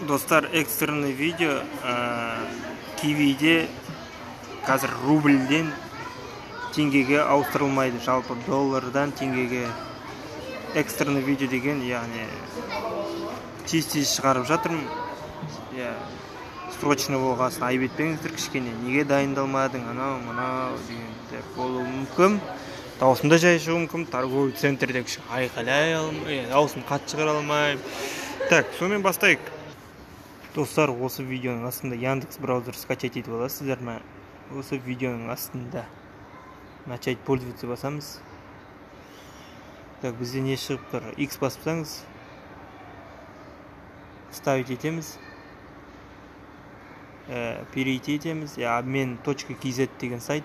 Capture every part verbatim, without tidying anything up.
Достар, экстренный видео кивиде қазір рубльден теңгеге ауыстырылмайды, жалпы доллардан теңгеге. Экстренный видео деген, яғни тез-тез шығарып жатырмын. Срочно болғасын айып етпеңіздер, кішкене неге дайындалмадың, анау мынау дегендер болуы мүмкін. Даусымда жай шығуы мүмкін, торговый центрде айқайлай алмай, даусын қатты шығара алмаймын. Так, сонымен бастайық. Достар, осы видеоның астында Яндекс браузер скачать етіп аласыздар ма? Осы видеоның астында начать пользоваться басамыз. Так, бізде не шығып тұр? X бассаңыз, ставить етеміз, перейти етеміз. обмен точка кз деген сайт.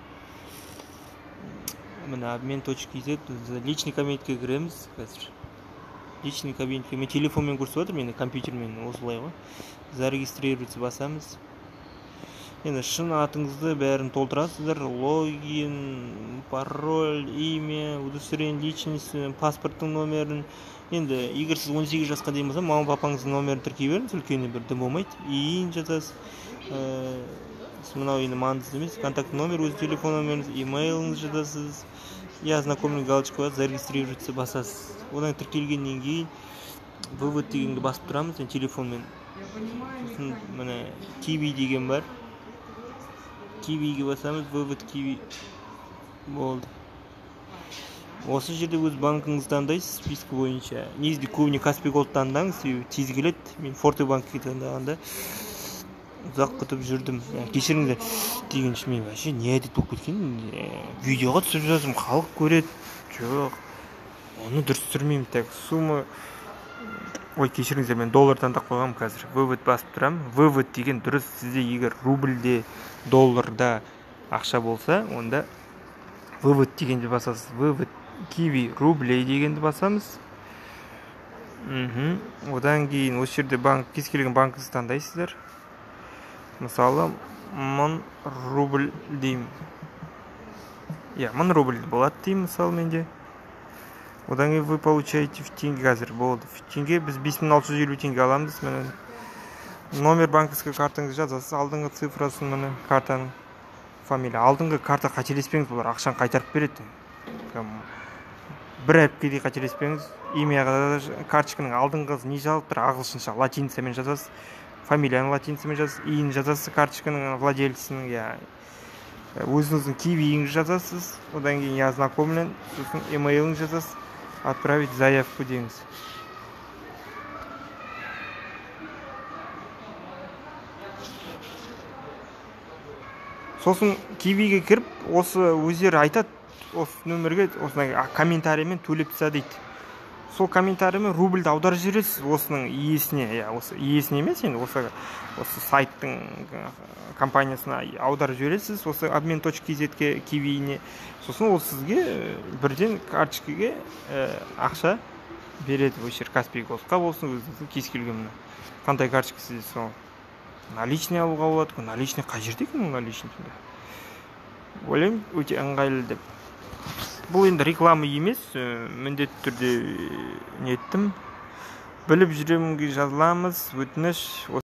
Мына обмен точка кз, личный кабинетке кіреміз қазір. Личный кабинетке, мен телефонмен көрсетіп жатырмын, енді компьютермен осылай ғой. Зарегистрироваться басамыз. Енді шын атыңызды бәрін толтырасыздар. Логин, пароль, имя, удостоверение личности, паспорттың номерін. Енді егер сіз он сегіз жасқа дейін болса, мама папаңыздың номерін тіркей беріңіз, үлкені бір дым болмайды. Иін жазасыз. Мынау енді маңызды емес. Контакт номер, өз телефон номеріңіз, имейліңіз жазасыз. Я знакомлю галочка, зарегистрироваться басасыз. Одан тіркелгеннен кейін вывод дегенге басып тұрамыз, телефонмен. Міне киви деген бар. Кивиге басамыз, вывод киви болды. Осы жерде өз банкыңызды таңдайсыз, спискі бойынша. Негізінде көбіне Каспий Голд таңдаңыз, тез келеді. Мен Форте банкке таңдағанда ұзақ күтіп жүрдім. Кешіріңіздер деген мен вообще не әдет болып кеткен. Видеоға түсіп жазым, халық көреді. Жоқ, оны дұрыс түсірмеймін. Так, сумма... Ой, кешіріңіздер, мен доллар таңдап қойғам қазір. Вывод басып тұрам. Вывод деген дұрыс. Сізде егер рубльде, долларда ақша болса, онда вывод дегенде басасыз. Вывод киви рублей дегенде басамыз. Одан кейін осы жерде банк, кез келген банкыңызды таңдайсыздар. Мысалы, мың рубль деймін. Я, мың рубль болады деймін, мысалы менде. Одан кейін вы получаете в теңге қазір болды. В теңге біз бес мың алты жүз елу теңге аламыз. Номер банковской картаңызды жазасыз, алдыңғы цифрасын, міне картаның фамилия. Алдыңғы карта қателеспеңіз, олар ақшаны қайтарып береді. Бір әріпке де қателеспеңіз. Имяға карточканың алдыңғысы не жазылып тұр, ағылшынша, латиницамен жазасыз. Фамилияны латиницамен жазасыз, иін жазасыз, карточканың владельцінің, өзіңіздің кивиіңіз жазасыз. Одан кейін я знакомлен, сосын емейліңіз жазасыз. Отправить заявку деңіз. Сосын кивиге кіріп, осы өздері айтады, осы нөмірге комментариймен төлеп таста дейді. Сол комментариймен рубльді аударып жібересіз осының иесіне, осы иесіне емес, енді осы сайттың компаниясына аударып жібересіз, осы обмен точка кз-ке кивиіне. Сосын ол сізге бірден карточкаға ақша береді. Өшер Каспий Голдқа болсын, өзіңіздің кез келген қандай карточка сізде сол. Наличный алуға болады. Наличный қай жерде екен наличный? Ойлаймын, өте ыңғайлы деп. Бұл енді реклама емес, міндетті түрде неттім. Біліп жүремінге жазыламыз, өтініш.